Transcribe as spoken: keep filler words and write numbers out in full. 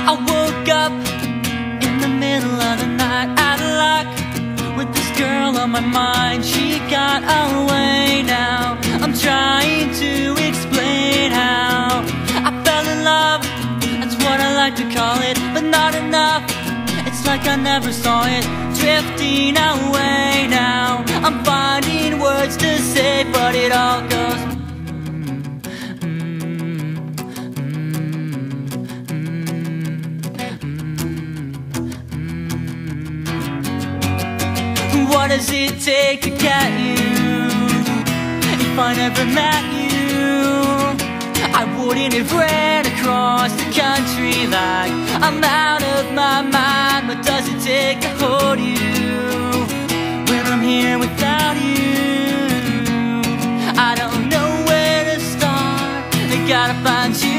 I woke up in the middle of the night out of luck with this girl on my mind. She got away now. I'm trying to explain how I fell in love, that's what I like to call it, but not enough. It's like I never saw it, drifting away now. I'm finding words to say, but it all goes what does it take to get you? If I never met you, I wouldn't have ran across the country like I'm out of my mind. What does it take to hold you when I'm here without you? I don't know where to start, I gotta find you